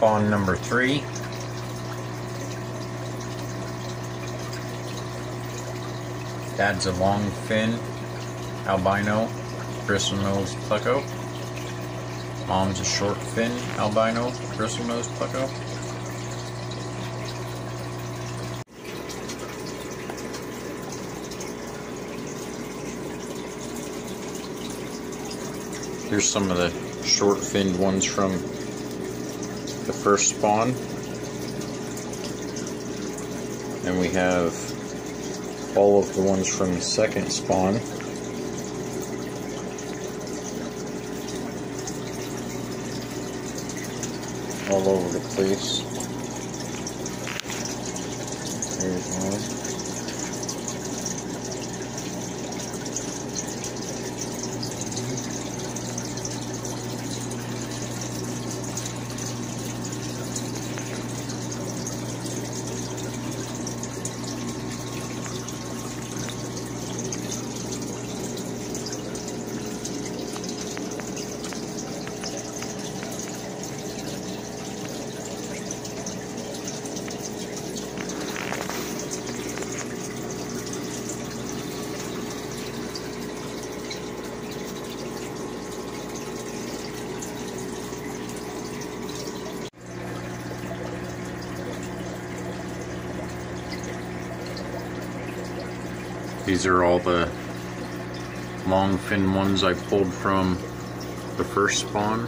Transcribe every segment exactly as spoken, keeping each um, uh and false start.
spawn number three. Dad's a long fin albino bristlenose pleco. Mom's a short fin albino bristlenose pleco. Here's some of the short finned ones from the first spawn. And we have all of the ones from the second spawn. All over the place. There's one. These are all the long fin ones I pulled from the first spawn.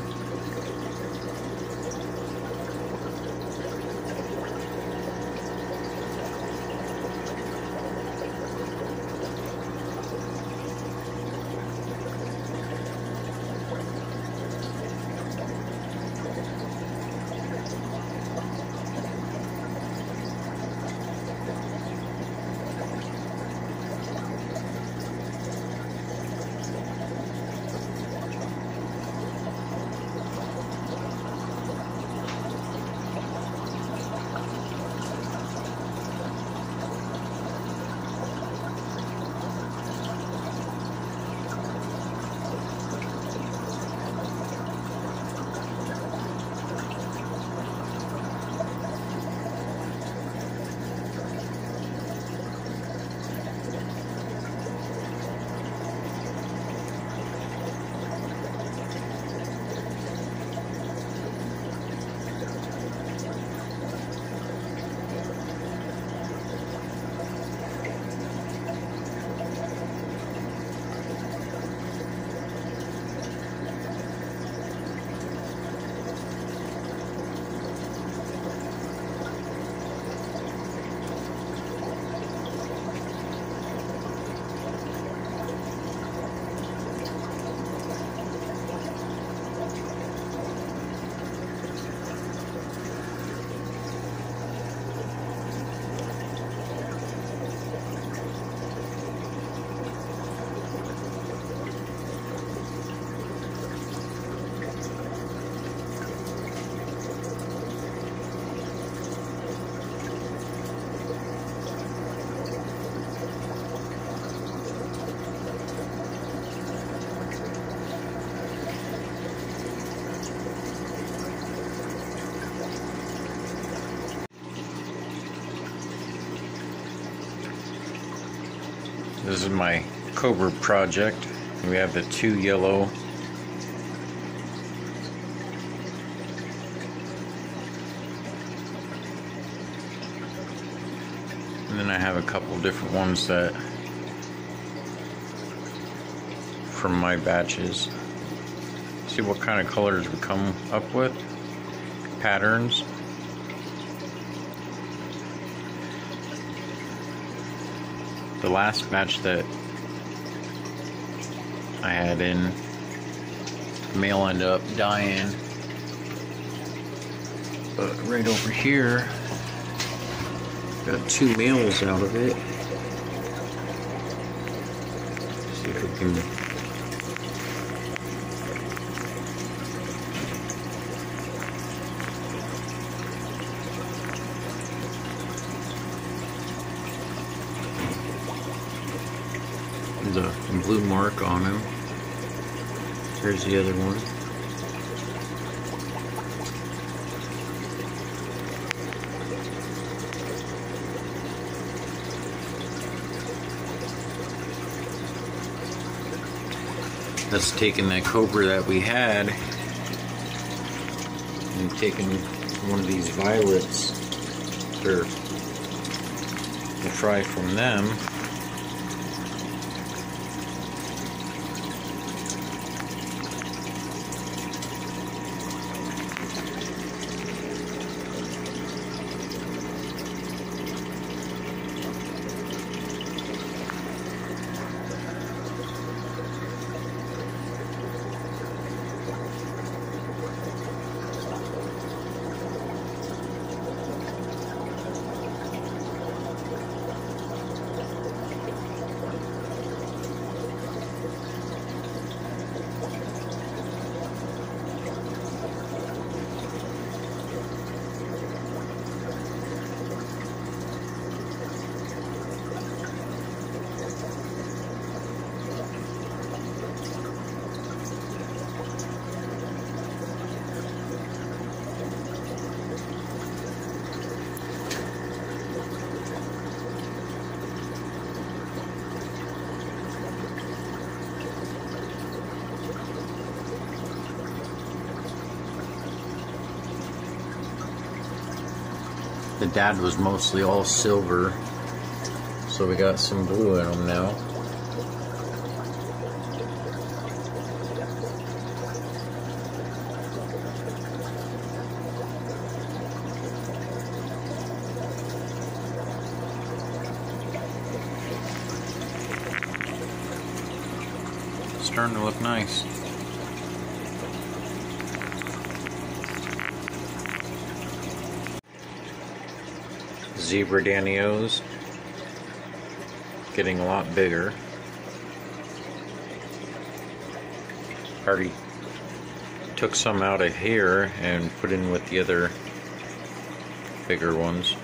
This is my Cobra project. We have the two yellow and then I have a couple different ones that from my batches. See what kind of colors we come up with, patterns. The last batch that I had in, the male ended up dying. But right over here, got two males out of it. See if we can. There's a blue mark on him. Here's the other one. That's taking that cobra that we had and taking one of these violets, or the fry from them. The dad was mostly all silver, so we got some blue in them now. It's starting to look nice. Zebra Danios getting a lot bigger. Already took some out of here and put in with the other bigger ones.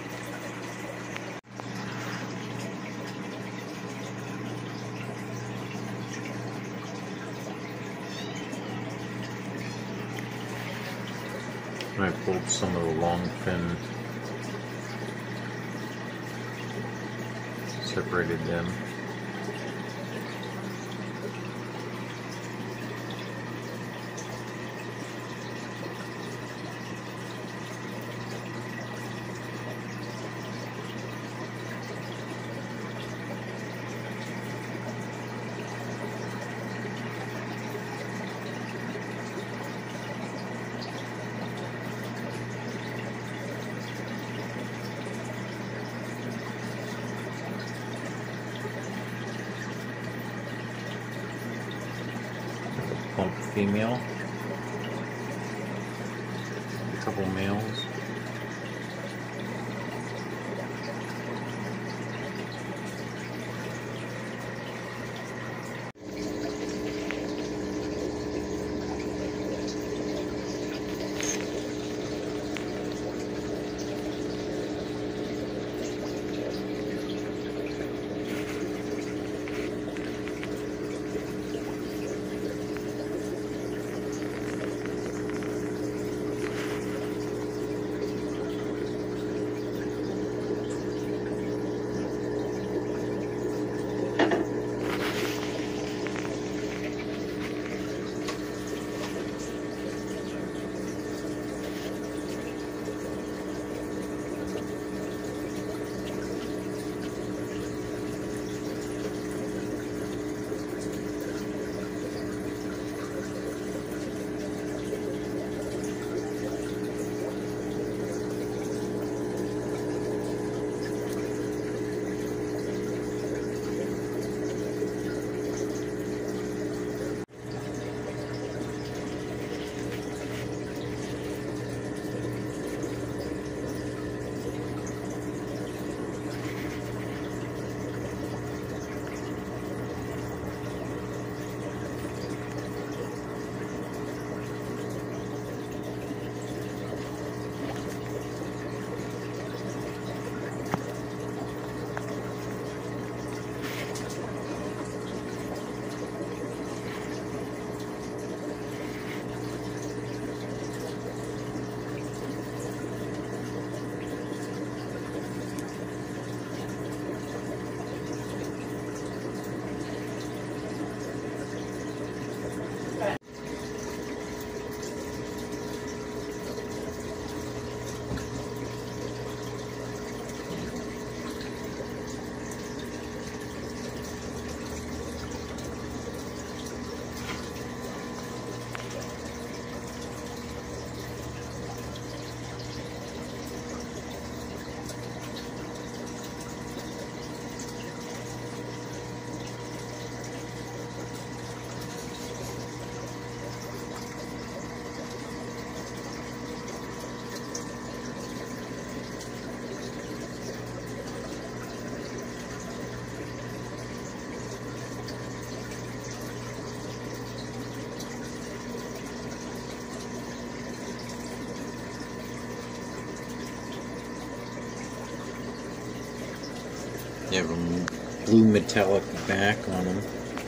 I pulled some of the long fin, separated them. Plump female, a couple males. They have a blue metallic back on them.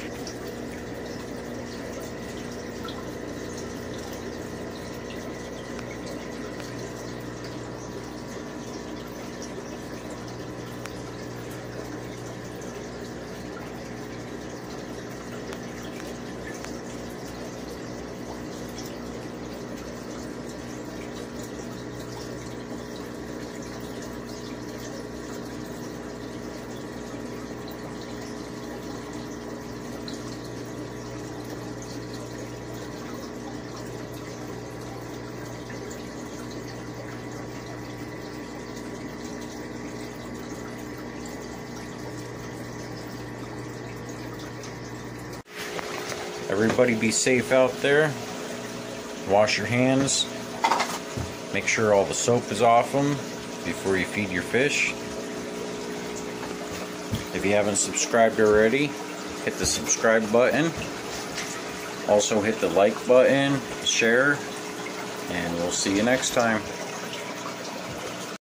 Everybody be safe out there. Wash your hands. Make sure all the soap is off them before you feed your fish. If you haven't subscribed already, hit the subscribe button. Also hit the like button, share, and we'll see you next time.